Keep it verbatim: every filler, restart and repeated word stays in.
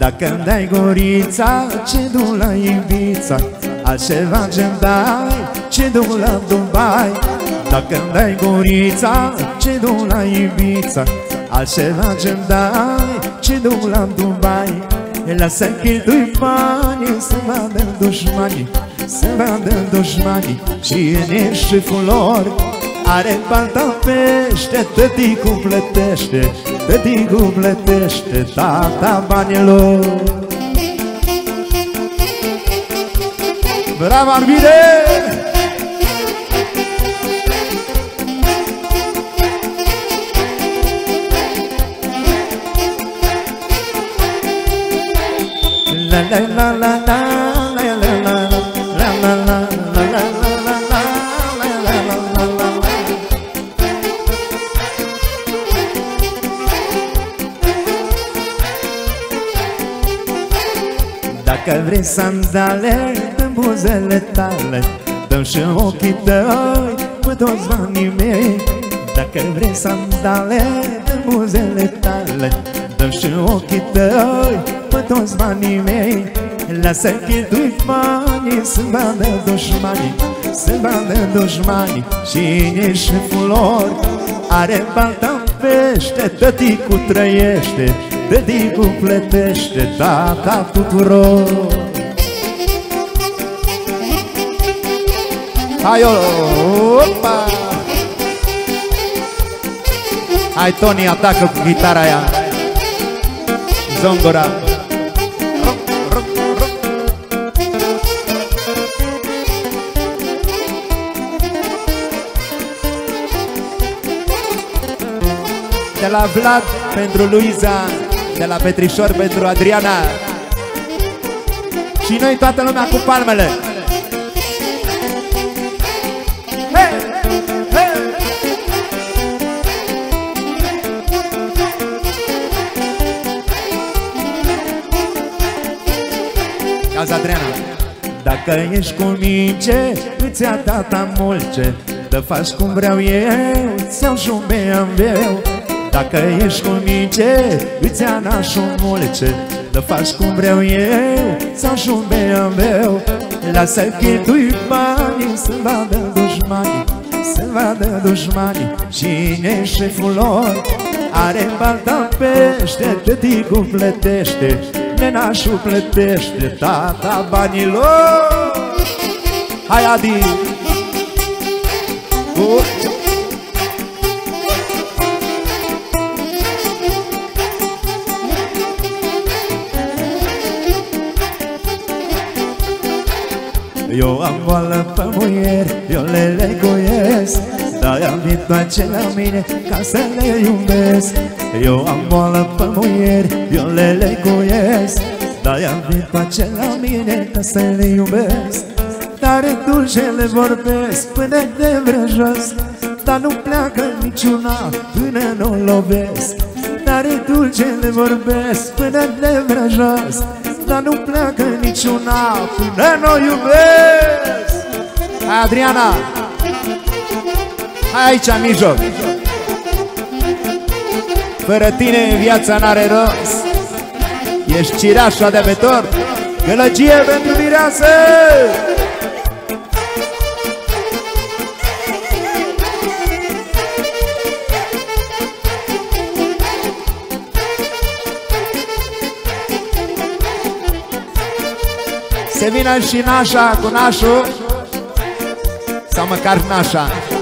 Dacă-mi dai gurița, ce duc la Ibița, altceva ce-mi dai, ce duc la Dubai. Dacă-mi dai gurița, ce duc la Ibița, altceva ce-mi dai, ce duc la Dubai. Lasă cheltui banii, să vadă dușmanii, să vadă dușmanii. Cine șeful lor are balta pește, tăticu plătește, tăticu plătește tata banilor. Bravo, Armine! La la la la la la la la la la la la la. Dacă vrei sandale, dă-mi buzele tale, dă-mi și ochii tăi cu toți banii mei. Dacă vrei sandale, dă-mi buzele tale, dă-mi și ochii tăi cu toți banii mei. Lasă cheltui banii, să vadă dușmanii, să vadă dușmanii. Cine-i șeful lor are balta pește, tăticu trăiește, tăticu plătește tata tuturor. Hai, opa! Hai, Tony, atacă cu chitara aia. Zongora. De la Vlad pentru Luiza, de la Petrișor pentru Adriana. Și noi toată lumea cu palmele. Hey! Hey! Cauza Adriana. Dacă ești cu mince, îți ia tata mulce, dă faci cum vreau eu, ți-au și un B M W. Dacă ești cu mince, îți ia nașul mulce, dă faci cum vreau eu, ți-au și un B M W. Lasă cheltui banii, să vadă dușmanii, să vadă dușmanii. Cine-i șeful lor are balta pește, tăticu plătește, nenașul plătește tata banilor. Hai, Adi! Uh. Eu am boală pe muier, eu le leguiesc, de-aia vin toate la mine ca să le iubesc. Eu am boală pe muier, eu le leguiesc, de-aia vin toate la mine ca să le iubesc. Tare dulce le vorbesc până de vrăjos, dar nu pleacă niciuna până nu lovesc. Tare dulce le vorbesc până de vrăjos, dar nu pleacă niciuna până nu iubesc. Hai, Adriana! Hai aici, în mijloc! Fără tine viața n-are rost, ești cireașa de pe tort, gălăgie pentru mireasă! Se vină și nașa cu nașul, sau măcar nașa.